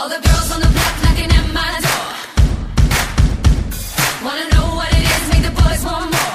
All the girls on the block knocking at my door. Wanna know what it is, make the boys want more.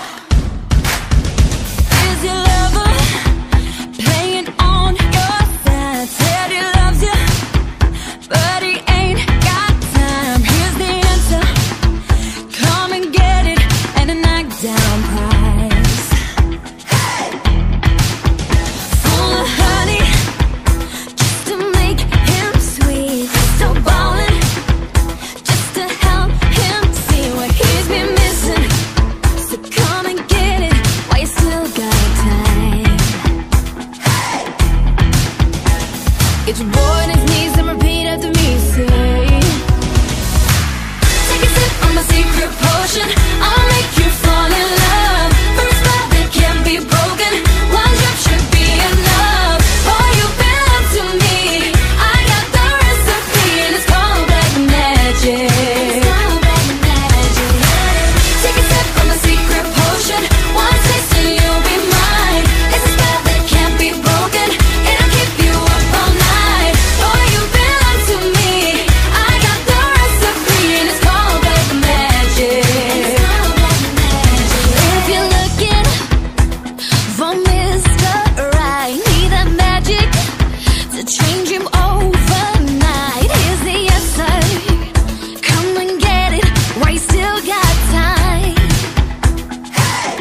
Is your lover playing on your side? Said he loves you, but he ain't got time. Here's the answer, come and get it, and a knockdown prize. Hey! Full of honey, just to make him sweet. Still ballin', just to help him see what he's been missing. So come and get it while you still got time. Hey! Get your boy on his knees and repeat after me, say. Take a sip from my secret potion, I'll make you fall in love. For a spell that can't be broken, one drop should be enough. Boy, you belong to me, I got the recipe, and it's called black magic. Take a sip from my secret potion, one taste and you'll be mine. It's a spell that can't be broken, it'll keep you up all night. Boy, you belong to me, I got the recipe, and it's called black magic. If you're looking for Mr. Right, need that magic to change him overnight. Here's the answer, come and get it while you still got time. Hey!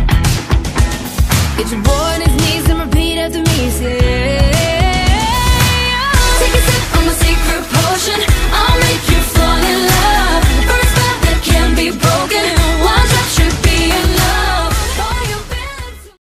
Get your boy on his knees and repeat after me, say. Take a sip from my secret potion,